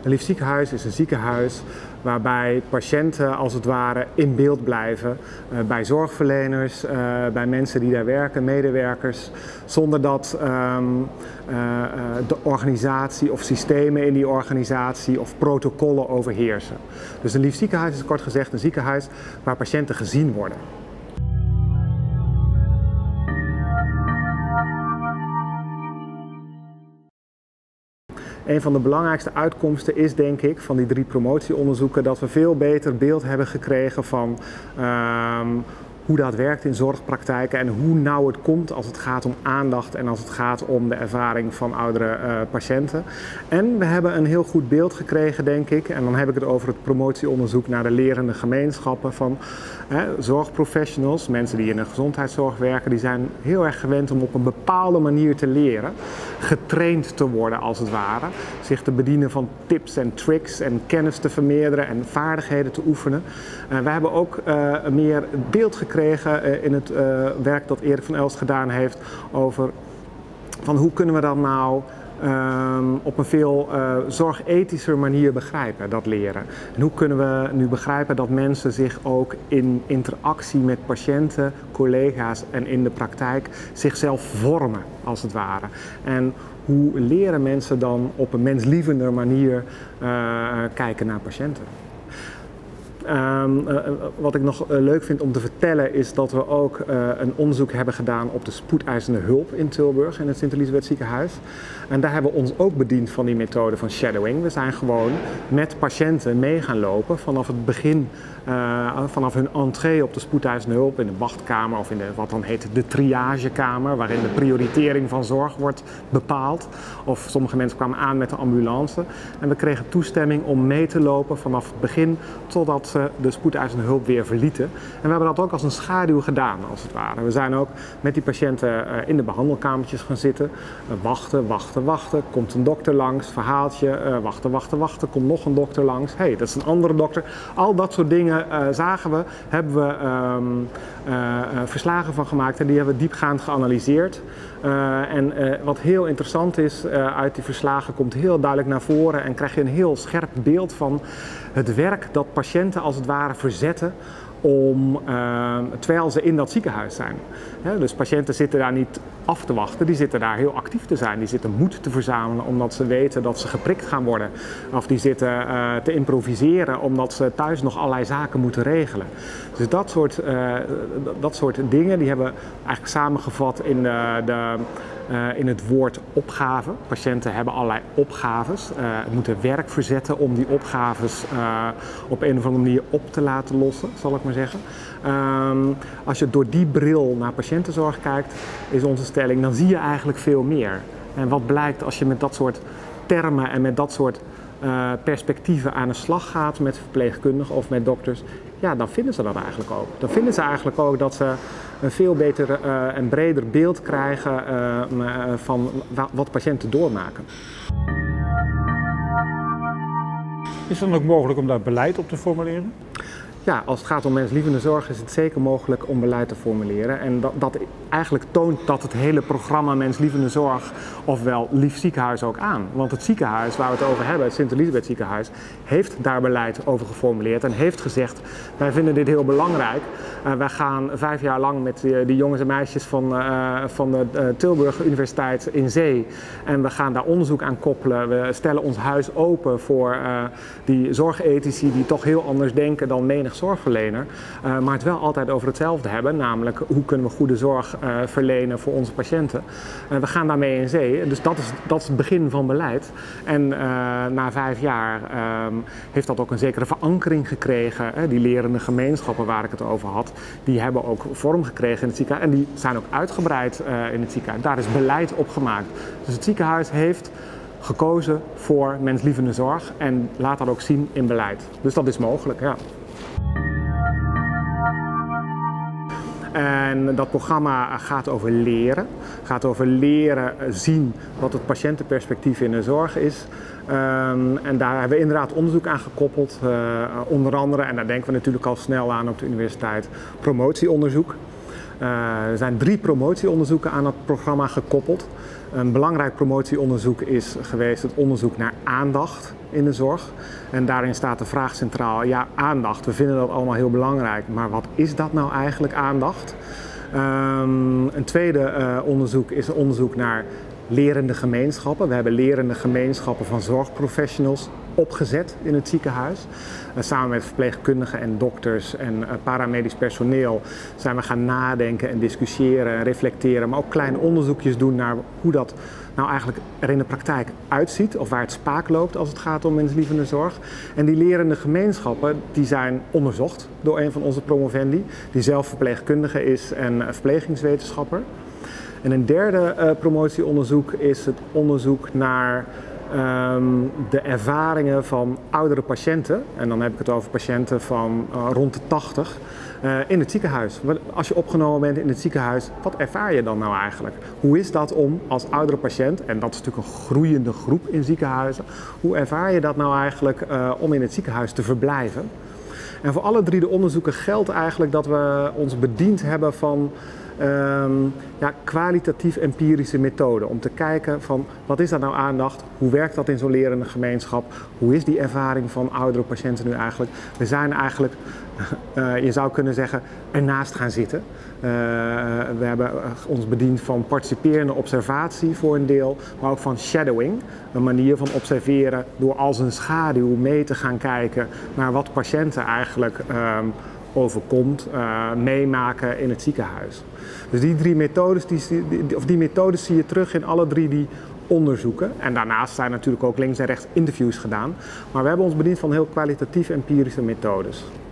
Een lief ziekenhuis is een ziekenhuis waarbij patiënten als het ware in beeld blijven. Bij zorgverleners, bij mensen die daar werken, medewerkers. Zonder dat de organisatie of systemen in die organisatie of protocollen overheersen. Dus een lief ziekenhuis is kort gezegd een ziekenhuis waar patiënten gezien worden. Een van de belangrijkste uitkomsten is, denk ik, van die 3 promotieonderzoeken dat we veel beter beeld hebben gekregen van hoe dat werkt in zorgpraktijken en hoe nauw het komt als het gaat om aandacht en als het gaat om de ervaring van oudere patiënten. En we hebben een heel goed beeld gekregen, denk ik, en dan heb ik het over het promotieonderzoek naar de lerende gemeenschappen van zorgprofessionals, mensen die in de gezondheidszorg werken, die zijn heel erg gewend om op een bepaalde manier te leren, getraind te worden als het ware, zich te bedienen van tips en tricks en kennis te vermeerderen en vaardigheden te oefenen. We hebben ook meer beeld gekregen in het werk dat Erik van Elst gedaan heeft over van hoe kunnen we dat nou op een veel zorgethischer manier begrijpen, dat leren. En hoe kunnen we nu begrijpen dat mensen zich ook in interactie met patiënten, collega's en in de praktijk zichzelf vormen, als het ware. En hoe leren mensen dan op een menslievender manier kijken naar patiënten. Wat ik nog leuk vind om te vertellen is dat we ook een onderzoek hebben gedaan op de spoedeisende hulp in Tilburg in het Sint-Elisabeth ziekenhuis. En daar hebben we ons ook bediend van die methode van shadowing. We zijn gewoon met patiënten mee gaan lopen vanaf het begin, vanaf hun entree op de spoedeisende hulp in de wachtkamer of in wat dan heet de triagekamer, waarin de prioritering van zorg wordt bepaald. Of sommige mensen kwamen aan met de ambulance. En we kregen toestemming om mee te lopen vanaf het begin totdat ze de spoedeisende hulp weer verlieten. En we hebben dat ook als een schaduw gedaan, als het ware. We zijn ook met die patiënten in de behandelkamertjes gaan zitten. Wachten. Komt een dokter langs, verhaaltje. Wachten. Komt nog een dokter langs. Hey, dat is een andere dokter. Al dat soort dingen zagen we, hebben we verslagen van gemaakt en die hebben we diepgaand geanalyseerd. En wat heel interessant is, uit die verslagen komt heel duidelijk naar voren en krijg je een heel scherp beeld van het werk dat patiënten als het ware verzetten terwijl ze in dat ziekenhuis zijn. Dus patiënten zitten daar niet af te wachten, die zitten daar heel actief te zijn. Die zitten moed te verzamelen omdat ze weten dat ze geprikt gaan worden. Of die zitten te improviseren omdat ze thuis nog allerlei zaken moeten regelen. Dus dat soort dingen die hebben we eigenlijk samengevat in het woord opgave. Patiënten hebben allerlei opgaves, moeten werk verzetten om die opgaves op een of andere manier op te laten lossen, zal ik maar zeggen. Als je door die bril naar patiëntenzorg kijkt, is onze stelling, dan zie je eigenlijk veel meer. En wat blijkt als je met dat soort termen en met dat soort perspectieven aan de slag gaat met verpleegkundigen of met dokters, ja, dan vinden ze dat eigenlijk ook. Dan vinden ze eigenlijk ook dat ze een veel beter en breder beeld krijgen van wat patiënten doormaken. Is het dan ook mogelijk om daar beleid op te formuleren? Ja, als het gaat om menslievende zorg is het zeker mogelijk om beleid te formuleren. En dat eigenlijk toont dat het hele programma Menslievende Zorg, ofwel Lief Ziekenhuis, ook aan. Want het ziekenhuis waar we het over hebben, het Sint-Elisabeth ziekenhuis, heeft daar beleid over geformuleerd en heeft gezegd, wij vinden dit heel belangrijk. Wij gaan 5 jaar lang met die jongens en meisjes van de Tilburg Universiteit in zee. En we gaan daar onderzoek aan koppelen. We stellen ons huis open voor die zorgethici die toch heel anders denken dan menig zorgverlener, maar het wel altijd over hetzelfde hebben, namelijk hoe kunnen we goede zorg verlenen voor onze patiënten. We gaan daarmee in zee, dus dat is het begin van beleid. En na 5 jaar heeft dat ook een zekere verankering gekregen. Die lerende gemeenschappen waar ik het over had, die hebben ook vorm gekregen in het ziekenhuis en die zijn ook uitgebreid in het ziekenhuis. Daar is beleid op gemaakt. Dus het ziekenhuis heeft gekozen voor menslievende zorg en laat dat ook zien in beleid. Dus dat is mogelijk, ja. En dat programma gaat over leren. Gaat over leren zien wat het patiëntenperspectief in de zorg is. En daar hebben we inderdaad onderzoek aan gekoppeld. Onder andere, en daar denken we natuurlijk al snel aan op de universiteit, promotieonderzoek. Er zijn 3 promotieonderzoeken aan het programma gekoppeld. Een belangrijk promotieonderzoek is geweest het onderzoek naar aandacht. in de zorg. En daarin staat de vraag centraal, ja, aandacht. We vinden dat allemaal heel belangrijk, maar wat is dat nou eigenlijk, aandacht? Een tweede onderzoek is een onderzoek naar lerende gemeenschappen. We hebben lerende gemeenschappen van zorgprofessionals opgezet in het ziekenhuis. Samen met verpleegkundigen en dokters en paramedisch personeel zijn we gaan nadenken en discussiëren en reflecteren, maar ook kleine onderzoekjes doen naar hoe dat nou eigenlijk er in de praktijk uitziet of waar het spaak loopt als het gaat om menslievende zorg. En die lerende gemeenschappen die zijn onderzocht door een van onze promovendi, die zelf verpleegkundige is en verplegingswetenschapper. En een derde promotieonderzoek is het onderzoek naar de ervaringen van oudere patiënten, en dan heb ik het over patiënten van rond de 80, in het ziekenhuis. Als je opgenomen bent in het ziekenhuis, wat ervaar je dan nou eigenlijk? Hoe is dat om als oudere patiënt, en dat is natuurlijk een groeiende groep in ziekenhuizen, hoe ervaar je dat nou eigenlijk om in het ziekenhuis te verblijven? En voor alle drie de onderzoeken geldt eigenlijk dat we ons bediend hebben van kwalitatief empirische methoden. Om te kijken van wat is dat nou aandacht, hoe werkt dat in zo'n lerende gemeenschap, hoe is die ervaring van oudere patiënten nu eigenlijk. We zijn eigenlijk, je zou kunnen zeggen, ernaast gaan zitten. We hebben ons bediend van participerende observatie voor een deel, maar ook van shadowing. Een manier van observeren door als een schaduw mee te gaan kijken naar wat patiënten eigenlijk overkomt, meemaken in het ziekenhuis. Dus die drie methodes, die methodes zie je terug in alle drie die onderzoeken. En daarnaast zijn natuurlijk ook links en rechts interviews gedaan. Maar we hebben ons bediend van heel kwalitatief empirische methodes.